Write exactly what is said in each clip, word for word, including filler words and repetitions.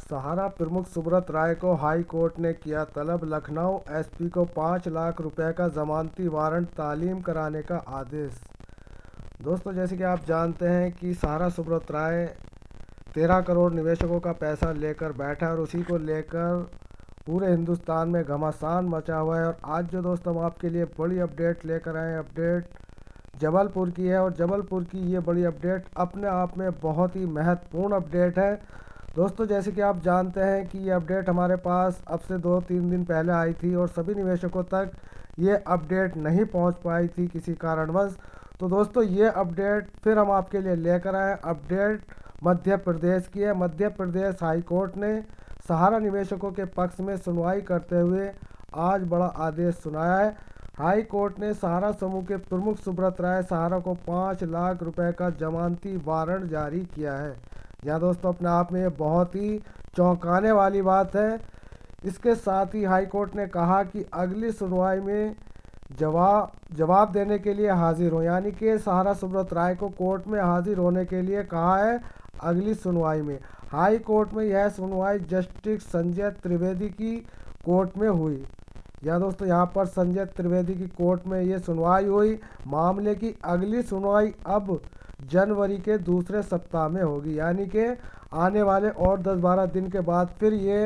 सहारा प्रमुख सुब्रत राय को high court ने किया तलब। लखनऊ एसपी को पाँच लाख रुपए का जमानती वारंट तालीम कराने का आदेश। दोस्तों, जैसे कि आप जानते हैं कि सहारा सुब्रत राय तेरह करोड़ निवेशकों का पैसा लेकर बैठा और उसी को लेकर पूरे हिंदुस्तान में घमासान मचा हुआ है। और आज जो दोस्तों हम आपके लिए बड़ी अपडेट लेकर आए हैं, अपडेट जबलपुर की है। और जबलपुर की ये बड़ी अपडेट अपने आप में बहुत ही महत्वपूर्ण अपडेट है। दोस्तों, जैसे कि आप जानते हैं कि ये अपडेट हमारे पास अब से दो तीन दिन पहले आई थी और सभी निवेशकों तक ये अपडेट नहीं पहुंच पाई थी किसी कारणवश। तो दोस्तों, ये अपडेट फिर हम आपके लिए लेकर आए। अपडेट मध्य प्रदेश की है। मध्य प्रदेश हाई कोर्ट ने सहारा निवेशकों के पक्ष में सुनवाई करते हुए आज बड़ा आदेश सुनाया है। हाई कोर्ट ने सहारा समूह के प्रमुख सुब्रत राय सहारा को पाँच लाख रुपए का जमानती वारंट जारी किया है। यह दोस्तों अपने आप में ये बहुत ही चौंकाने वाली बात है। इसके साथ ही हाई कोर्ट ने कहा कि अगली सुनवाई में जवाब जवाब देने के लिए हाजिर हो, यानी कि सहारा सुब्रत राय को कोर्ट में हाजिर होने के लिए कहा है अगली सुनवाई में। हाई कोर्ट में यह सुनवाई जस्टिस संजय त्रिवेदी की कोर्ट में हुई। या दोस्तों, यहाँ पर संजय त्रिवेदी की कोर्ट में ये सुनवाई हुई। मामले की अगली सुनवाई अब जनवरी के दूसरे सप्ताह में होगी, यानी कि आने वाले और दस बारह दिन के बाद फिर ये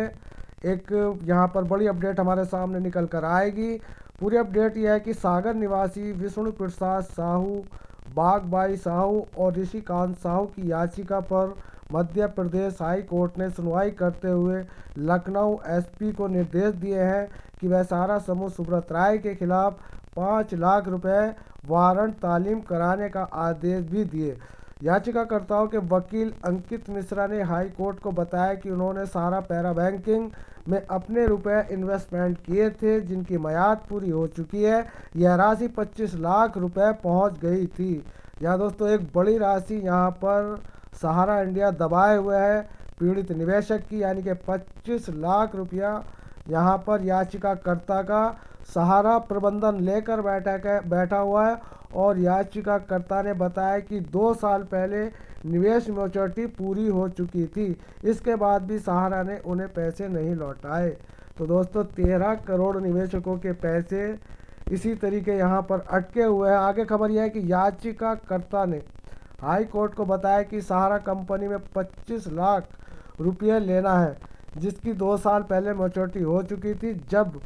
एक यहाँ पर बड़ी अपडेट हमारे सामने निकल कर आएगी। पूरी अपडेट यह है कि सागर निवासी विष्णु प्रसाद साहू, बागबाई साहू और ऋषिकांत साहू की याचिका पर मध्य प्रदेश हाई कोर्ट ने सुनवाई करते हुए लखनऊ एसपी को निर्देश दिए हैं कि वह सहारा समूह सुब्रत राय के खिलाफ पाँच लाख रुपए वारंट तालीम कराने का आदेश भी दिए। याचिकाकर्ताओं के वकील अंकित मिश्रा ने हाई कोर्ट को बताया कि उन्होंने सहारा पैरा बैंकिंग में अपने रुपए इन्वेस्टमेंट किए थे जिनकी मियाद पूरी हो चुकी है। यह राशि पच्चीस लाख रुपए पहुंच गई थी। यह दोस्तों एक बड़ी राशि यहाँ पर सहारा इंडिया दबाए हुए है पीड़ित निवेशक की, यानी कि पच्चीस लाख रुपया यहाँ पर याचिकाकर्ता का सहारा प्रबंधन लेकर बैठा बैठा हुआ है। और याचिकाकर्ता ने बताया कि दो साल पहले निवेश मैच्योरिटी पूरी हो चुकी थी, इसके बाद भी सहारा ने उन्हें पैसे नहीं लौटाए। तो दोस्तों, तेरह करोड़ निवेशकों के पैसे इसी तरीके यहाँ पर अटके हुए हैं। आगे खबर यह है कि याचिकाकर्ता ने हाई कोर्ट को बताया कि सहारा कंपनी में पच्चीस लाख रुपये लेना है, जिसकी दो साल पहले मैच्योरिटी हो चुकी थी। जब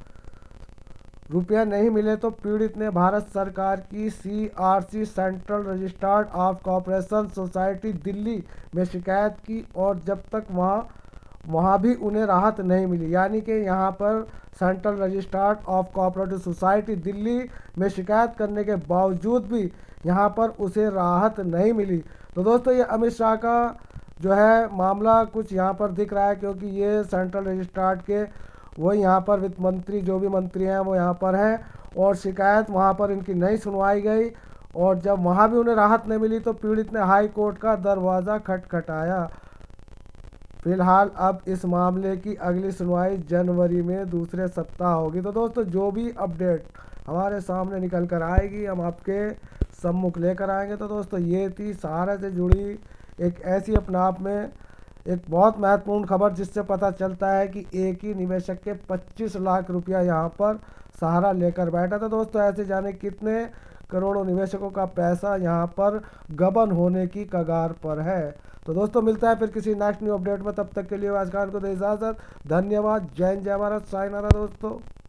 रुपया नहीं मिले तो पीड़ित ने भारत सरकार की CRC central registered of corporation society Delhi में शिकायत की और जब तक वहाँ वहाँ भी उन्हें राहत नहीं मिली, यानी कि यहाँ पर central registered of corporative society Delhi में शिकायत करने के बावजूद भी यहाँ पर उसे राहत नहीं मिली। तो दोस्तों, ये अमित शाह का जो है मामला कुछ यहाँ पर दिख रहा है, क्योंकि ये सेंट्रल रजिस्ट्रार्ड के वो यहाँ पर वित्त मंत्री जो भी मंत्री हैं वो यहाँ पर हैं और शिकायत वहाँ पर इनकी नहीं सुनवाई गई। और जब वहाँ भी उन्हें राहत नहीं मिली तो पीड़ित ने हाई कोर्ट का दरवाज़ा खटखटाया। फिलहाल अब इस मामले की अगली सुनवाई जनवरी में दूसरे सप्ताह होगी। तो दोस्तों, जो भी अपडेट हमारे सामने निकल कर आएगी हम आपके सम्मुख लेकर आएंगे। तो दोस्तों, ये थी सहारा से जुड़ी एक ऐसी अपने आप में एक बहुत महत्वपूर्ण खबर, जिससे पता चलता है कि एक ही निवेशक के पच्चीस लाख रुपया यहाँ पर सहारा लेकर बैठा था। दोस्तों, ऐसे जाने कितने करोड़ों निवेशकों का पैसा यहाँ पर गबन होने की कगार पर है। तो दोस्तों, मिलता है फिर किसी नेक्स्ट न्यू अपडेट में। तब तक के लिए आज खान को दे इजाज़त। धन्यवाद। जय हिंद, जय भारत, साइनारा दोस्तों।